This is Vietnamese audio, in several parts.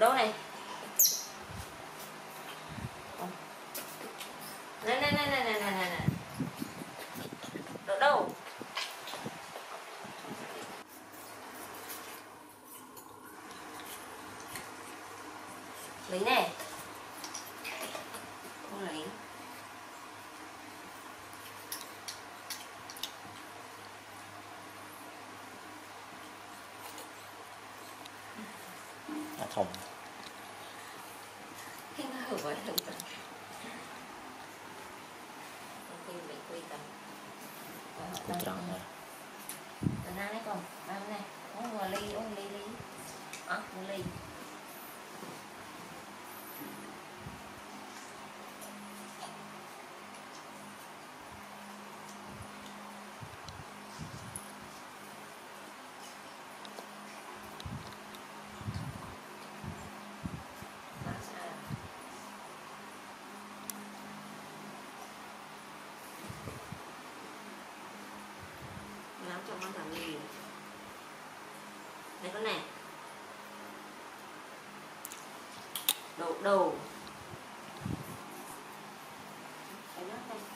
Dodo này. Này. Dodo. Lấy này. Không lấy. Không. Cái nó hở với hở tầm. Mình quy tầm. Cũng tròn rồi. Từ nay đấy còn, bao này. Uống một ly. Một ly. Nắm trong con thằng gì này con này Dodo cái đó đây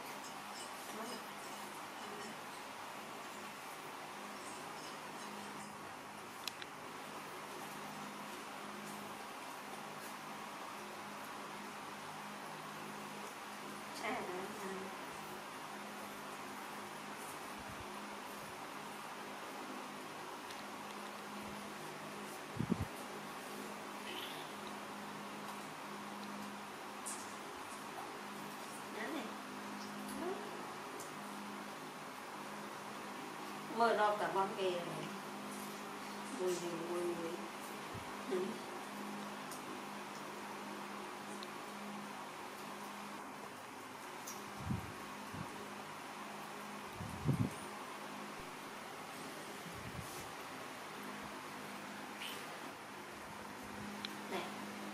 mơ đo cả bom kề này vui. Này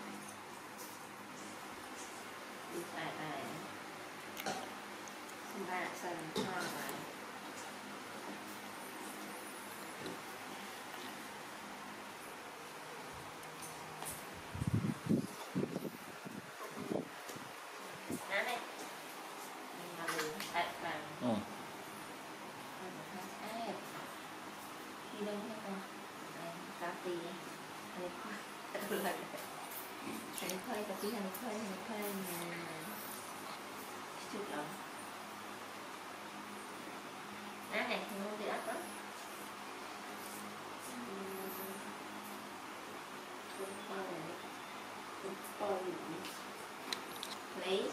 đi phải này xin ba sân hoa này. Đi đâu hết con? Cá tì này khoai cá tí này khoai chút lắm. Này không được áp lắm. Lấy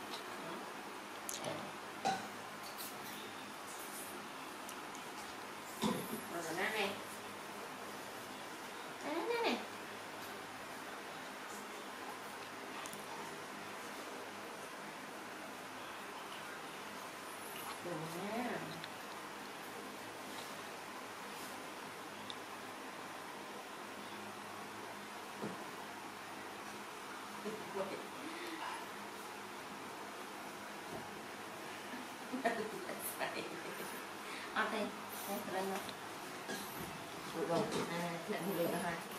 này. Đây, lên rồi. Được rồi, lại một lần nữa ha.